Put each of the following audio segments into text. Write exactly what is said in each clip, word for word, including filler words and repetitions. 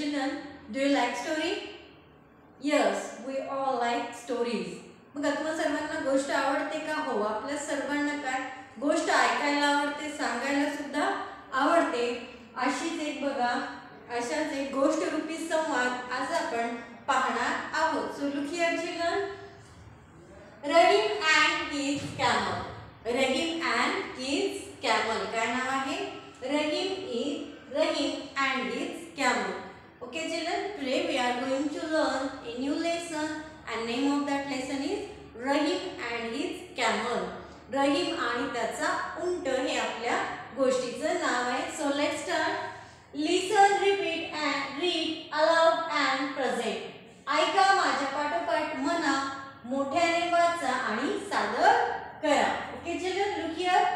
children, do you like story? Yes, we all like stories. बघा तुम्हाला सर्वांना गोष्ट आवडते का? हो, आपल्या सर्वांना काय गोष्ट ऐकायला आवडते, सांगायला सुद्धा आवडते. अशीच एक बघा अशाच एक गोष्ट रूपी संवाद आज आपण पाहणार आहोत. So look here children. Rahim and his camel. Rahim and his camel. काय नाव आहे? Rahim is Rahim and his camel. Okay children, today we are going to learn a new lesson and name of that lesson is Rahim and his camel. Rahim आणि त्याचा उंट हे आपल्या गोष्टीचं नाव आहे. So let's start. Listen, repeat and read aloud and present. ऐका, माझ्या पाठोपाठ म्हणा, मोठ्याने वाचा आणि सादर करा. Okay children, look here.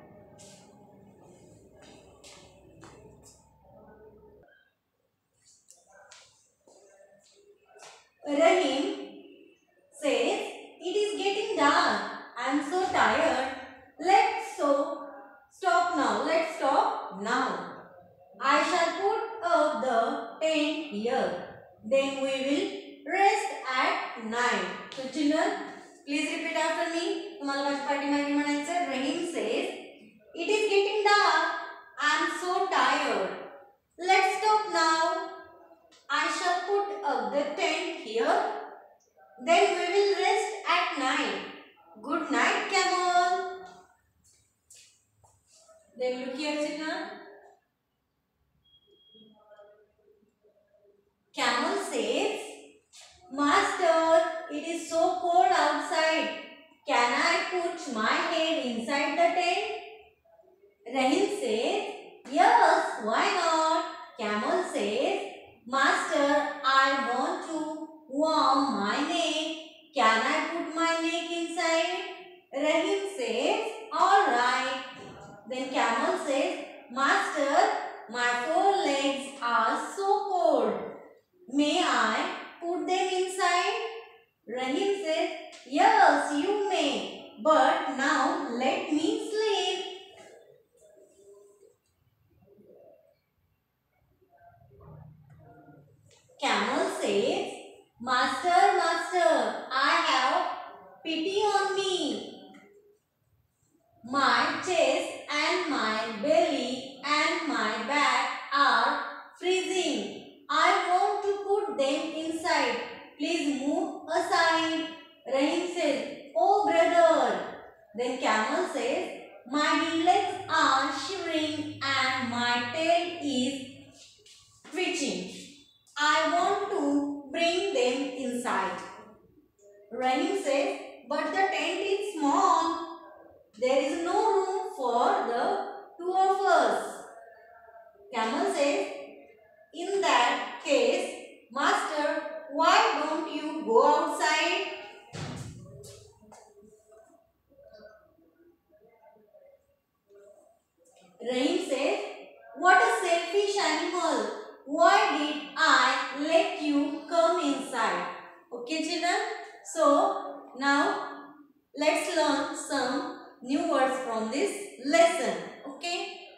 Rahim says, "It is getting dark. I am so tired. Let's so stop now. Let's stop now. I shall put up the tent here. Then we will rest at night." So children, please repeat after me. तुम्हाला माझ्या पाठीमागे म्हणायचं. Rahim says, "It is getting dark. I am so tired. Let's stop now. I shall put up the tent here. Then we will rest at night. Good night, camel." Then look here, children. Camel says, "Master, it is so cold outside. Can I put my head inside the tent?" Rahim says, "Yes, why not?" Camel says, "Master, I want to warm my neck. Can I put my neck inside?" Rahim says, "All right." Then Camel says, "Master, my forelegs are so cold. May I put them inside?" Rahim says, "Yes, you may. But now let me sleep." Camel says, "Master, master, I have pity on me. My chest and my belly and my back are freezing. I want to put them inside. Please move aside." Rahim says, "Oh brother." Then Camel says, "My legs are shivering and my tail is twitching. I want to bring them inside." Rahim says, "But the tent is small. There is no room for the two of us." Camel says, "In that case, master, why don't you go outside?" Rahim says, "What a selfish animal. Why did I let you come inside?" Okay children, so now let's learn some new words from this lesson. Okay,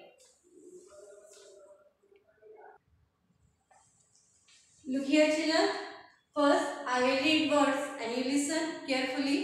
look here children. First I will read words and you listen carefully.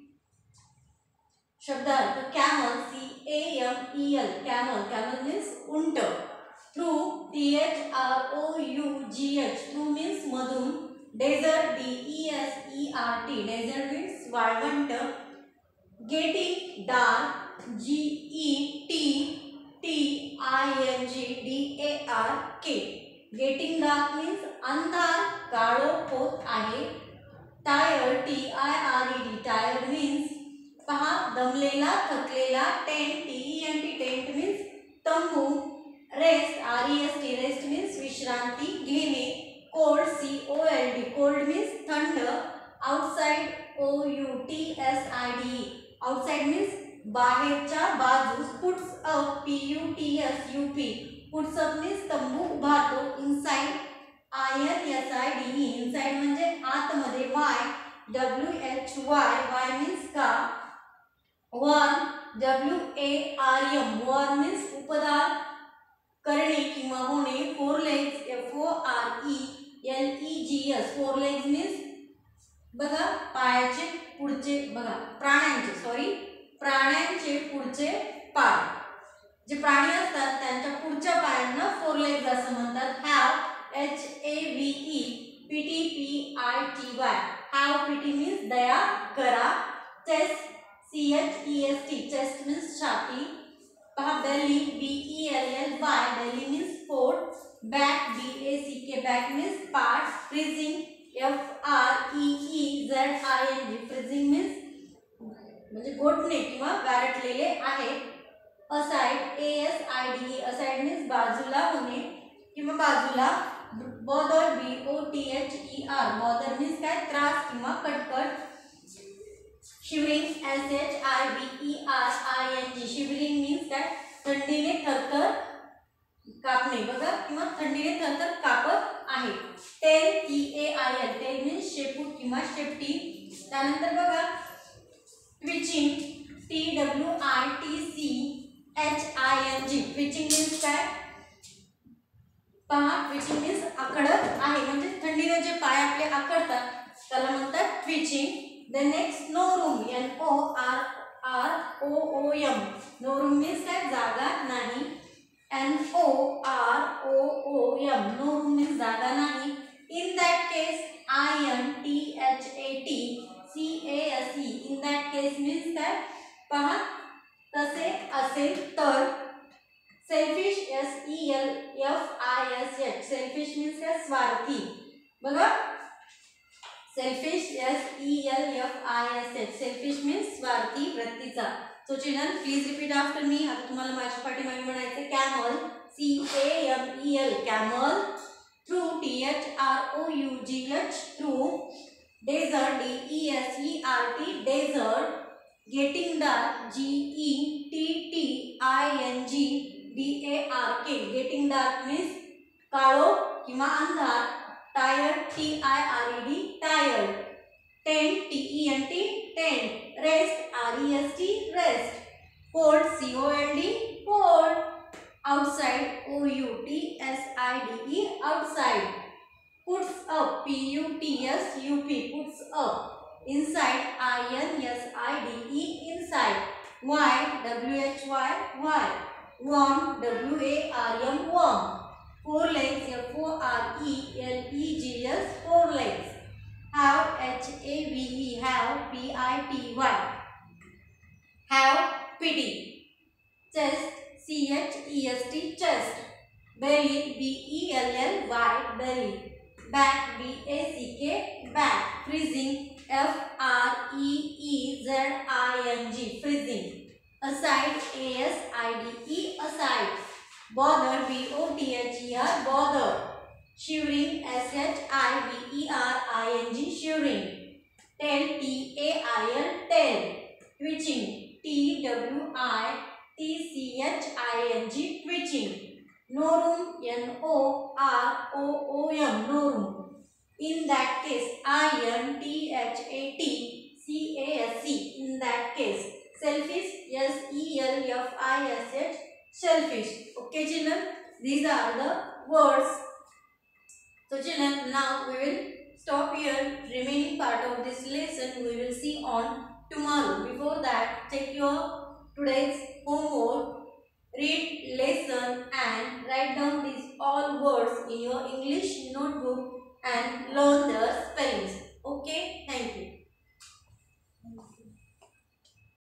शब्दार्थ. Camel, C A M E L, camel. Camel means Wundt. Through, T H R O U G H, through means मधून. Desert, D E S E R T, desert means वाळवंट. Getting dark, G E T T I N G D A R K. Getting dark means अंधार, काळोख होत आहे. Tired, T I R E D, tired means पहा दमलेला, थकलेला. Tent, T E N T, tent means तंबू. Rest, R E S T, rest means विश्रांती घेणे. Cold, C O L D, cold means थंड. Outside, O U T S I D E, outside means बाहेरच्या बाजूस. Puts up, P U T S U P, puts up means तंबू उभारतो. Inside, I N S I D E, inside म्हणजे आतमध्ये. Y W H Y, Y means का. Worm, W A R M, worm means उपदार. करणे किंवा होणे. Forelegs F O R E L E G S. Forelegs means बघा पायाचे पुढचे बघा प्राण्यांचे सॉरी प्राण्यांचे पुढचे पाय. जे प्राणी असतात त्यांच्या पुढच्या पायांना फोर लेग्स असं म्हणतात. Have H A V E pity P I T Y. Have pity means दया करा. Chest C H E S T chest means छाती. पहा belly B E L L Y belly means पोट. Back B A C K back means पाठ. Freezing F R E E Z I N G freezing means म्हणजे घोटणे किंवा गारटलेले आहे. Aside A S I D aside means बाजूला होणे किंवा बाजूला. Bother B O T H E R bother means काय त्रास किंवा कटकट. Shivering S H I B E R I N G shivering means काय थंडीने थरथर कापणे बघा किंवा थंडीने थरथर कापत आहे. Tail T A I L tail means शेपूट किंवा शेपटी. त्यानंतर बघा twitching T W I T C H I N G twitching means काय पहा ट्विचिंग मीन्स आखडत आहे म्हणजे थंडीने जे पाय आपले आखडतात त्याला म्हणतात twitching. The next no room N O R R O O M. No room means काय जागा नाही. N O R O O M no room means जागा नाही. In that case I N T H A T C A S E in that case means काय पहा तसे असेल तर. Selfish S E L F I S H selfish means काय स्वार्थी बघा. Selfish S E L F I S H selfish means स्वार्थी वृत्तीचा. So children please repeat after me. आता तुम्हाला माझ्या पाठीमागे म्हणायचं camel C A M E L camel. Through T H R O U G H through. Desert D E S E R T desert. Getting dark G E T T I N G D A R K getting dark means काळोख किंवा अंधार. Tired T I R E D tired. Tent T E N T tent. Rest R E S T rest. Cold C O L D cold. Outside O U T S I D E outside. Puts up P U T S U P puts up. Inside I N S I D E inside. Why W H Y why. Warm W A R M warm. Forelegs F O R E L E G S forelegs. have H A V E have P I T Y. Have pity. Chest C H E S T chest. Belly B E L L Y belly. Back B A C K back. Freezing F R E E Z I N G freezing. Aside A S I D E aside. Bother B O T H E R bother. Shivering S H I V E R I N G shivering. Tail T A I L tail. Twitching T W I T C H I N G twitching. No room N O R O O M no room. In that case I N T H A T C A S C in that case. Selfish S E L F I S H selfish. Okay children, these are the words. So children, now we will stop here. Remaining part of this lesson we will see on tomorrow. Before that, take your today's homework, read lesson and write down these all words in your English notebook and learn the